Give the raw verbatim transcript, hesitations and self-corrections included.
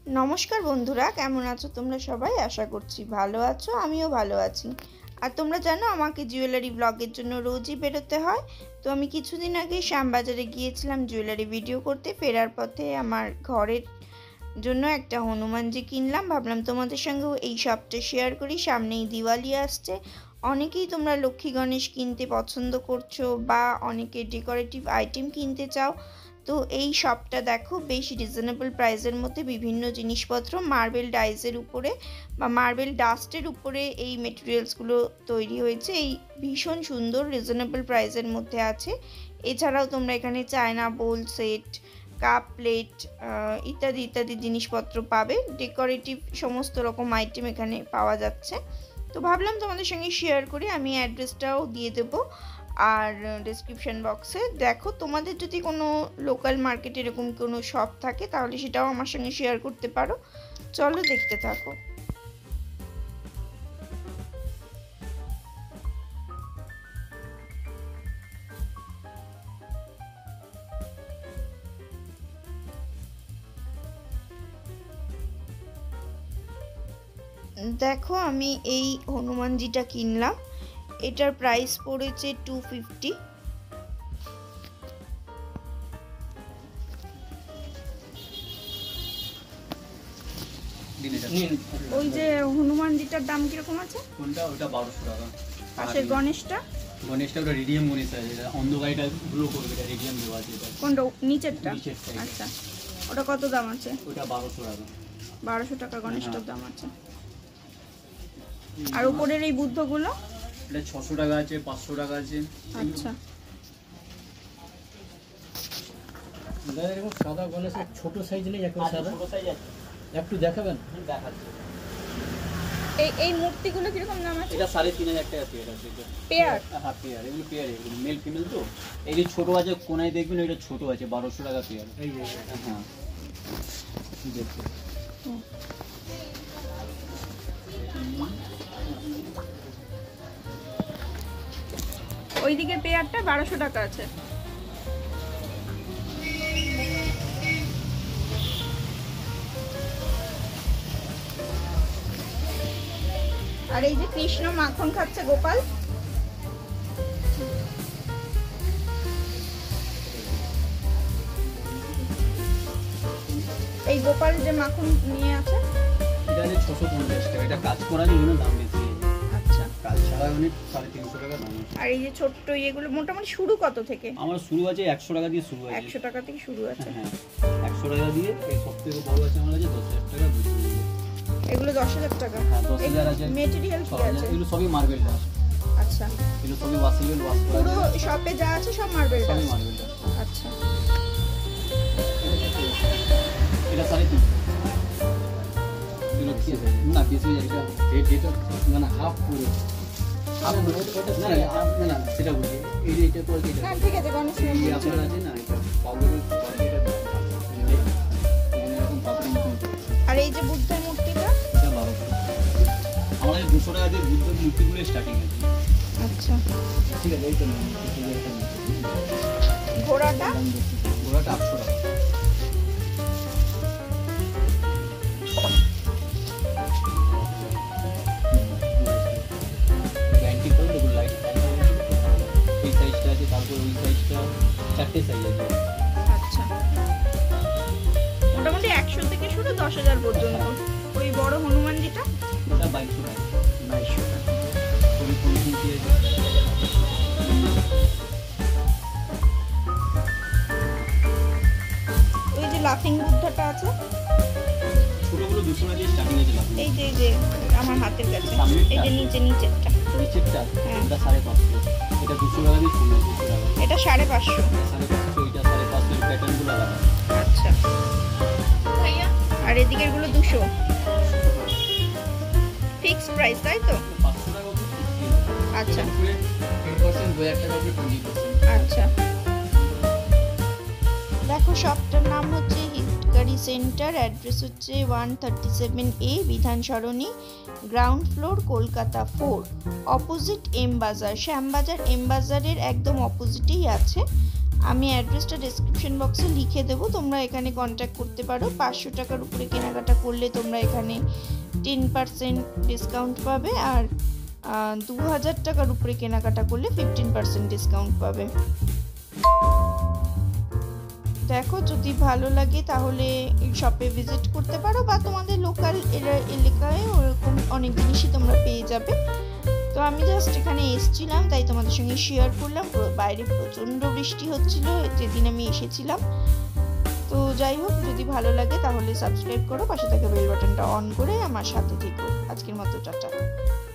नमस्कार बंधुरा केमन आछो तोमरा सबाई आशा करछि भालो आछो आमिओ भालो आछि। আর তোমরা জানো আমাকে জুয়েলারি ব্লগের জন্য রোজই বেরোতে হয়। তো আমি কিছুদিন আগে শ্যামবাজারে গিয়েছিলাম জুয়েলারি ভিডিও করতে। ফেরার পথে আমার ঘরের জন্য একটা হনুমানজি কিনলাম। ভাবলাম তোমাদের সঙ্গেও এই শপটা শেয়ার করি। সামনেই দিওয়ালি আসছে। অনেকেই তোমরা লক্ষ্মী গণেশ কিনতে পছন্দ করছো বা অনেকে ডেকোরেটিভ আইটেম কিনতে চাও। তো এই শপটা দেখো বেশ রিজনেবল প্রাইসের মধ্যে বিভিন্ন জিনিসপত্র মার্বেল ডাইজের উপরে বা মার্বেল ডাস্টের উপরে এই মেটেরিয়ালসগুলো তৈরি হয়েছে। এই ভীষণ সুন্দর রিজনেবল প্রাইসের মধ্যে আছে। এছাড়াও তোমরা এখানে china bowl set, cup plate ইত্যাদি ইত্যাদি জিনিসপত্র পাবে। ডেকোরেটিভ সমস্ত রকম আইটেম এখানে পাওয়া যাচ্ছে। তো ভাবলাম তোমাদের সঙ্গে শেয়ার করি। আমি অ্যাড্রেসটাও দিয়ে দেবো আর ডেসক্রিপশন বক্সে। দেখো তোমাদের যদি কোনো লোকাল মার্কেটে এরকম কোনো শপ থাকে তাহলে সেটাও আমার সঙ্গে শেয়ার করতে পারো। চলো দেখতে থাকো। দেখো আমি এই হনুমানজিটা কিনলাম। এটার প্রাইস পড়েছে টু ফিফটি। ওই যে হনুমানজিটার দাম কিরকম আছে? কোনটা? ওটা বারোশো টাকা। পাশের গণেশটা? গণেশটা ওটা রেডিয়াম গণেশ আছে, এটা অন্ধকারটা গ্লো করবে, এটা রেডিয়াম দেওয়া আছে। এটা কোনটা? নিচেরটা? নিচেরটা। আচ্ছা, ওটা কত দাম আছে? ওটা বারোশো টাকা। বারোশো টাকা গণেশটার দাম আছে। আর উপরের এই বুদ্ধগুলো? এটা ছশো টাকা আছে, পাঁচশো টাকা আছে। আচ্ছা, এরকম সাদা গণেশের ছোট সাইজ নেই? এখন সাদা ছোট সাইজ আছে, একটু দেখাবেন? দেখাচ্ছি। এই এই মূর্তিগুলো কিরকম দাম আছে? এটা সাড়ে তিন হাজার টাকা পেয়ার আছে। পেয়ার? হ্যাঁ পেয়ার, এগুলো পেয়ার, এগুলো মেল ফিমেল। তো এই যে ছোট আছে কোনায় দেখবেন, ওইটা ছোট আছে, বারোশো টাকা পেয়ার। এই যে হ্যাঁ দেখুন, ওই দিকের পেয়ারটা বারোশো টাকা আছে। আর এই যে কৃষ্ণ মাখন খাচ্ছে, গোপাল। এই গোপাল যে মাখন নিয়ে আছে এটা আছে ছশো পঞ্চাশ টাকা। এটা কাজ করা জন্য দাম বেশি। আচ্ছা, কাজ ছাড়া অনেক সাড়ে তিনশো টাকা দাম। আর এই যে ছোট্ট এগুলো মোটামুটি শুরু কত থেকে? আমার শুরু আছে একশো টাকা দিয়ে শুরু আছে। একশো টাকা থেকে শুরু আছে? হ্যাঁ একশো টাকা দিয়ে। এই সবথেকে বড় আছে আমার কাছে দশ হাজার টাকা। এগুলো দশ হাজার টাকা? হ্যাঁ দশ হাজার আছে। মেটেরিয়াল কি আছে? এগুলো সবই মার্বেল ডাস্ট। আচ্ছা, এগুলো সবই ওয়াশেবল, ওয়াশ করা পুরো শপে যা আছে সব মার্বেল ডাস্ট? সবই মার্বেল ডাস্ট। আচ্ছা, এটা সাড়ে তিনশো। এগুলো কি আছে? না বেশি এটা রেট এটা না না হাফ পুরো হাফ পুরো। না না না সেটা বলি এই যে এটা কোয়ালিটি। না ঠিক আছে, গণেশ এই আপনার আছে না এটা পাউডারের কোয়ালিটিটা এরকম পাউডার মতো। আর এই যে বুদ্ধের মূর্তিটা? এটা বারোশো। আমাদের দুশো টাকা দিয়ে বুদ্ধের মূর্তিগুলো স্টার্টিং আছে। আচ্ছা ঠিক আছে। এই তো ঘোড়াটা? ঘোড়াটা আটশো টাকা। এই সাইজটা আছে, তারপর ওই সাইজটা, চারটে সাইজ আছে। আচ্ছা, মোটামুটি একশো থেকে শুরু দশ হাজার পর্যন্ত। ওই বড় হনুমানজিটা? ওটা বাইশশো টাকা। বাইশশো টাকা। ওই পঞ্চাশ আছে। ওই যে লাফিং বুদ্ধটা আছে? ছোটগুলো দুশো টাকা দিয়ে স্টার্টিং আছে। লাফিং এই যে এই যে আমার হাতের কাছে এই যে নিচে নিচেরটা নিচেরটা এটা সাড়ে পাঁচশো। এটা দুশো টাকা দিয়ে শুরু। দুশো টাকা। এটা সাড়ে পাঁচশো? সাড়ে পাঁচশো। এটা সাড়ে পাঁচশো। প্যাটার্নগুলো আলাদা। আচ্ছা, আর এদিকের গুলো দুশো। ফিক্সড প্রাইস তাই তো? পাঁচশো টাকা। আচ্ছা টেন পার্সেন্ট দু হাজার টাকা উপরে টোয়েন্টি পার্সেন্ট। আচ্ছা, দেখো শপটার নাম হচ্ছে হিটকারি সেন্টার। অ্যাড্রেস হচ্ছে one thirty seven A Bidhan Sarani, ground floor, Kolkata four, opposite M Bazar. Shyambazar M বাজারের একদম অপোজিটেই আছে। আমি অ্যাড্রেসটা ডেসক্রিপশন বক্সে লিখে দেবো, তোমরা এখানে কন্ট্যাক্ট করতে পারো। পাঁচশো টাকার উপরে কেনাকাটা করলে তোমরা এখানে টেন পার্সেন্ট ডিসকাউন্ট পাবে, আর দু হাজার টাকার উপরে কেনাকাটা করলে ফিফটিন পার্সেন্ট ডিসকাউন্ট পাবে। দেখো যদি ভালো লাগে তাহলে এই শপে ভিজিট করতে পারো, বা তোমাদের লোকাল এলাকায় ওরকম অনেক জিনিসই তোমরা পেয়ে যাবে। তো আমি জাস্ট এখানে এসেছিলাম তাই তোমাদের সঙ্গে শেয়ার করলাম। বাইরে প্রচণ্ড বৃষ্টি হচ্ছিল যেদিন আমি এসেছিলাম। তো যাই হোক, যদি ভালো লাগে তাহলে সাবস্ক্রাইব করো, পাশে থাকা বেল বাটনটা অন করে আমার সাথে থেকো। আজকের মতো টাটা।